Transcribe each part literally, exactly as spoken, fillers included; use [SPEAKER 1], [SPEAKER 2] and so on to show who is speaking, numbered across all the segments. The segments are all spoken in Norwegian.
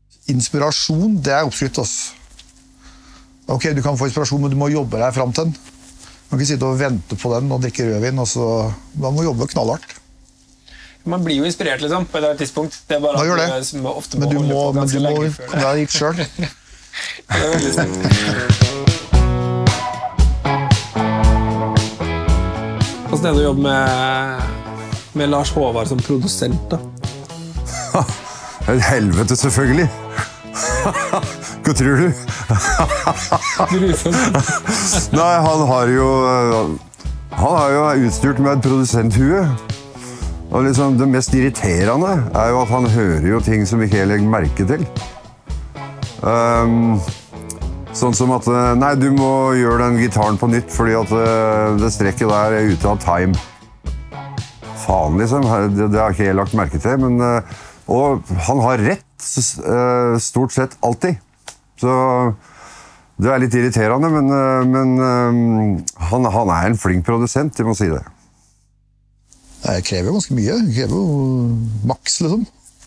[SPEAKER 1] Inspirasjon, det er oppskrift, altså. Ok, du kan få inspirasjon, men du må jobbe deg frem til den. Du kan ikke sitte og vente på den og drikke rødvin, og så, man må jobbe knallhardt.
[SPEAKER 2] Man blir jo inspirert, liksom, på et eller annet tidspunkt. Det er bare
[SPEAKER 1] man gjør det,
[SPEAKER 2] at du ofte må
[SPEAKER 1] men du
[SPEAKER 2] holde
[SPEAKER 1] må,
[SPEAKER 2] på ganske
[SPEAKER 1] men du
[SPEAKER 2] lenge
[SPEAKER 1] må
[SPEAKER 2] før
[SPEAKER 1] komme deg dit selv.
[SPEAKER 2] Det er veldig snilt. Hvordan er det å jobbe med, med Lars Håvard som produsent, da?
[SPEAKER 3] Et helvete, selvfølgelig. Hva tror du? Nei, han har jo han har jo utstyrt med et produsenthue. Og liksom, det mest irriterende er jo at han hører jo ting som ikke jeg legger merke til. Um, sånn som at, nei, du må gjøre den gitaren på nytt, fordi at det strekket der er ute av time. Faen, liksom. Det, det har ikke jeg lagt merke til, men... Og han har rett, stort sett alltid. Så det er litt irriterende, men, men han, han er en flink produsent, jeg må si det.
[SPEAKER 1] Jeg krever jo ganske mye. Jeg krever jo maks, liksom.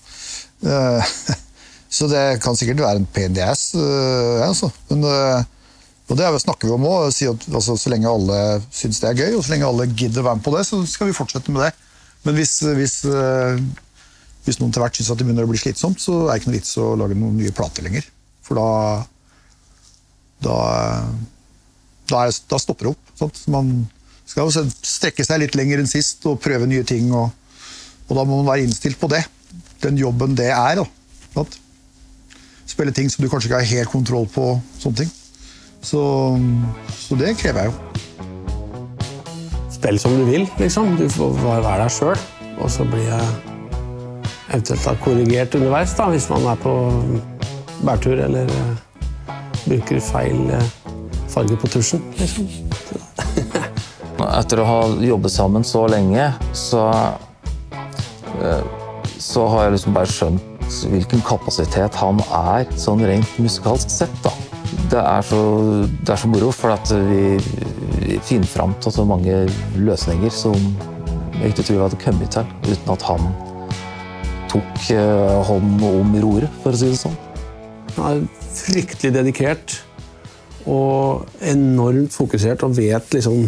[SPEAKER 1] Så det kan sikkert være en pain in the ass, altså. Men, og det snakker vi om også, å si at altså, så lenge alle synes det er gøy, og så lenge alle gidder være med på det, så skal vi fortsette med det. Men hvis... hvis Hvis noen til hvert synes at det begynner å bli slitsomt, så er det ikke noe vits å lage noen nye plater lenger. For da, da, da, er, da stopper det opp. Sant? Man skal jo strekke seg litt lenger enn sist og prøve nye ting, og, og da må man være innstilt på det. Den jobben det er. Da, sant? Spille ting som du kanskje ikke har helt kontroll på, sånne ting. Så, så det krever jeg jo.
[SPEAKER 4] Spill som du vil, liksom. Du får være deg selv, og så blir jeg eventuelt har korrigert underveis, da, hvis man er på bærtur eller uh, bruker feil uh, farge på tusjen. Liksom.
[SPEAKER 5] Etter å ha jobbet sammen så lenge, så, uh, så har jeg liksom bare skjønt hvilken kapasitet han er, sånn rent musikalsk sett. Da. Det, er så, det er så moro, for at vi, vi finner frem til så mange løsninger som jeg ikke tror vi hadde kommet til, uten at han tok hånd om roret, for å si det sånn.
[SPEAKER 4] Han er fryktelig dedikert og enormt fokusert og vet liksom...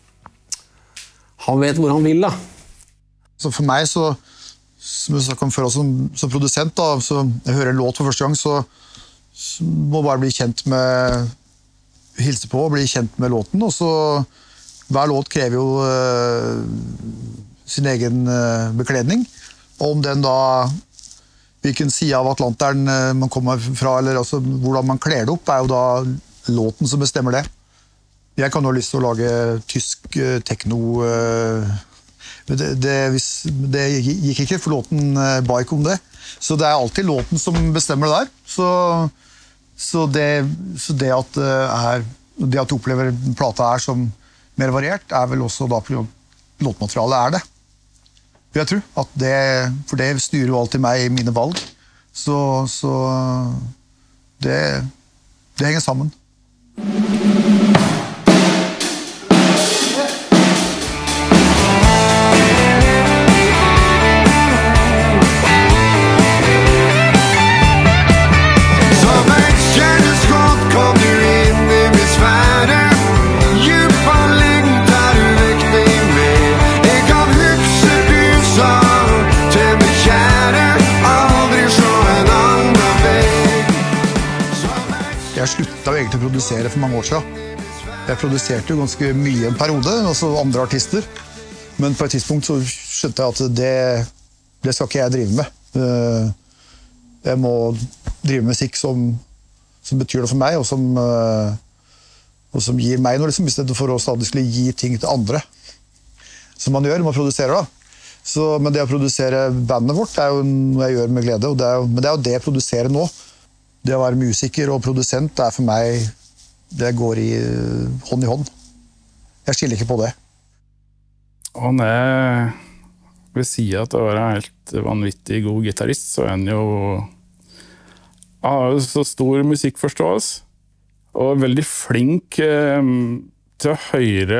[SPEAKER 4] Han vet hvor han vil, da.
[SPEAKER 1] Så for meg, så, som jeg snakket om før, som, som produsent, da, så jeg hører en låt for første gang, så, så må jeg bare bli kjent med... Hilse på og bli kjent med låten, og så... Hver låt krever jo uh, sin egen uh, bekledning. Og om den da, hvilken side av Atlanteren man kommer fra, eller altså, hvordan man kler det opp, er jo da låten som bestemmer det. Jeg kan jo ha lyst til å lage tysk uh, techno, uh, men det, det, hvis, det gikk ikke, for låten uh, ba ikke om det. Så det er alltid låten som bestemmer det der. Så, så, det, så det, at, uh, er, det at du opplever plata er som mer variert, er vel også da låtmaterialet er det. Jeg tror at det, for det styrer jo alltid meg i mine valg, så, så det, det henger sammen. Jeg sluttet jo egentlig å produsere for mange år siden. Jeg produserte jo ganske mye en periode, altså andre artister. Men på et tidspunkt så skjønte jeg at det, det skal ikke jeg drive med. Jeg må drive med musikk som, som betyr det for meg, og som, og som gir meg noe, liksom, i stedet for å stadig skulle gi ting til andre. Som man gjør, man produserer da. Så, men det å produsere bandet vårt er jo noe jeg gjør med glede, og det er jo, men det er jo det å produsere nå. Det å være musiker og produsent, det er for meg, det går i hånd i hånd. Jeg skiller ikke på det.
[SPEAKER 6] Han er, ved siden av å være en helt vanvittig god gitarist, så er han jo, han har jo så stor musikkforståelse, og veldig flink eh, til å høre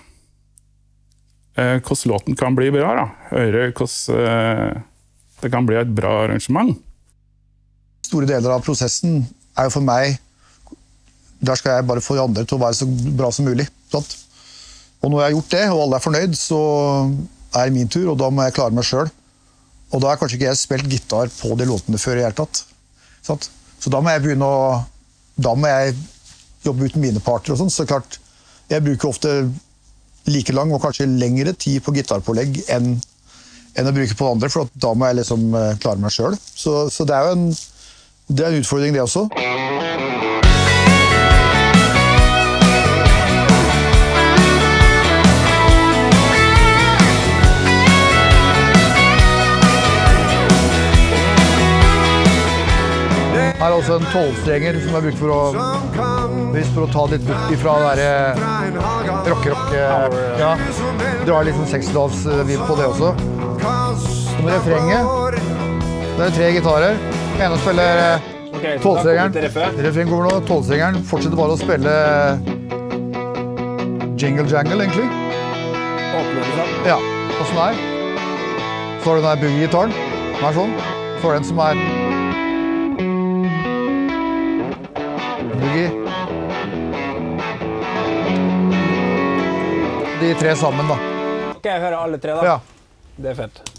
[SPEAKER 6] eh, hvordan låten kan bli bra, da. Høre hvordan eh, det kan bli et bra arrangement.
[SPEAKER 1] store deler av prosessen er jo for meg, der skal jeg bare få de andre til å være så bra som mulig. Sant? Og når jeg har gjort det, og alle er fornøyd, så er det min tur, og da må jeg klare meg selv. Og da har kanskje ikke jeg spilt gitar på de låtene før i hele tatt. Sant? Så da må jeg begynne å, da må jeg jobbe uten mine parter og sånn, så klart, jeg bruker ofte like lang og kanskje lengre tid på gitarpålegg enn, enn å bruke på andre, for da må jeg liksom klare meg selv. Så, så det er jo en, det er en utfordring det også. Her er også en tolvstrenger som jeg bruker for å, for å ta litt bort ifra det der rock-rock. Ja, det var litt sånn sekstidals-vib på det også. Så med refrenget, det er tre gitarer. En spiller tolvstrengeren. Refrenget kommer nå, tolvstrengeren fortsetter bare å spille Jingle Jangle, egentlig. Ja, og sånn her. Så har du den der boogie-gitaren, den er sånn. Så har du den som er boogie. De tre sammen, da.
[SPEAKER 2] Ok, jeg hører alle tre, da.
[SPEAKER 1] Ja.
[SPEAKER 2] Det er fett.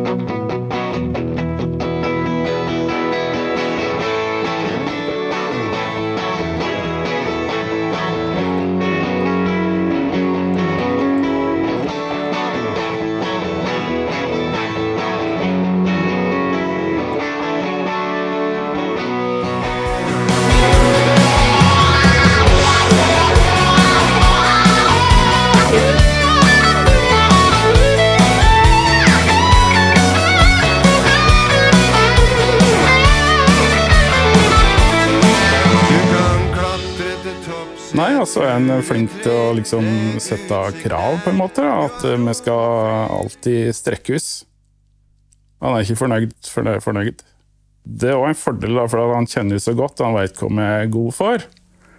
[SPEAKER 6] Nei, altså er han flink til å liksom sette krav på en måte, at vi skal alltid strekkes. Han er ikke fornøyd for det er fornøyd. Det er også en fordel, da, for han kjenner så godt, han vet hva vi er god for.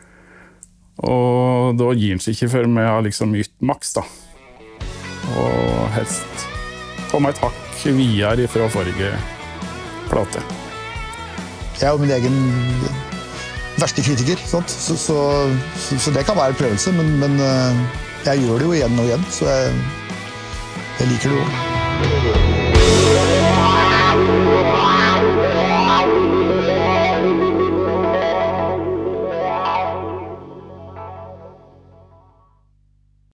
[SPEAKER 6] Og da gir han seg ikke før vi har liksom ytt maks, da. Og helst komme et hakk videre fra forrige plate.
[SPEAKER 1] Jeg er jo min egen verste kritiker, sant? Så, så, så, så det kan være en prøvelse, men, men jeg gjør det jo igjen og igjen, så jeg, jeg liker det jo.